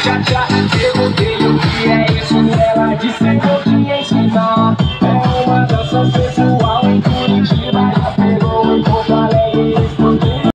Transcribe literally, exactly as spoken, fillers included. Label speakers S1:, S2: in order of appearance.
S1: tchá tchá. Perguntei o que é isso, ela disse eu